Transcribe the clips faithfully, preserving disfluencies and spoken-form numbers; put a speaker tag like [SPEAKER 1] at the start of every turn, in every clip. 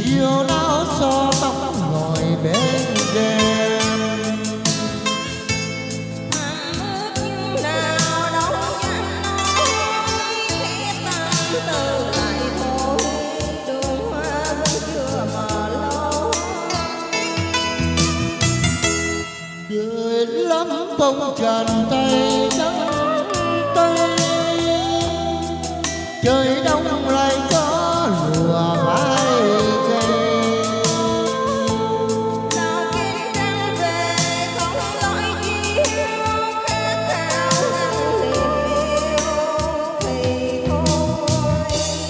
[SPEAKER 1] Yêu áo xo tóc ngồi bên đêm.
[SPEAKER 2] Thầm ước như nào đâu dám nói, khẽ tan từ lại thôi, đường hoa vẫn chưa mở lối.
[SPEAKER 1] Đời lắm bông trần tay trắng tay, trời đông lại có lùa hai cây.
[SPEAKER 2] Nào kiếm trăng về không nói chi hiếu, khát khao ngăn niềm yêu thì thôi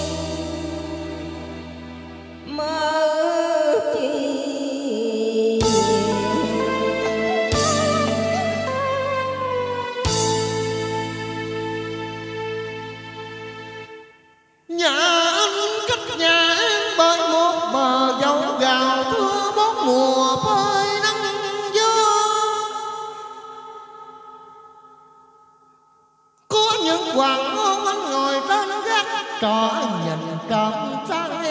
[SPEAKER 2] mơ ước chi.
[SPEAKER 1] Nhà anh cách nhà em bởi một bờ dâu gào thưa bốn mùa phơi nắng gió. Có những hoàng hôn anh ngồi trên gác trọ nhìn trăng sáng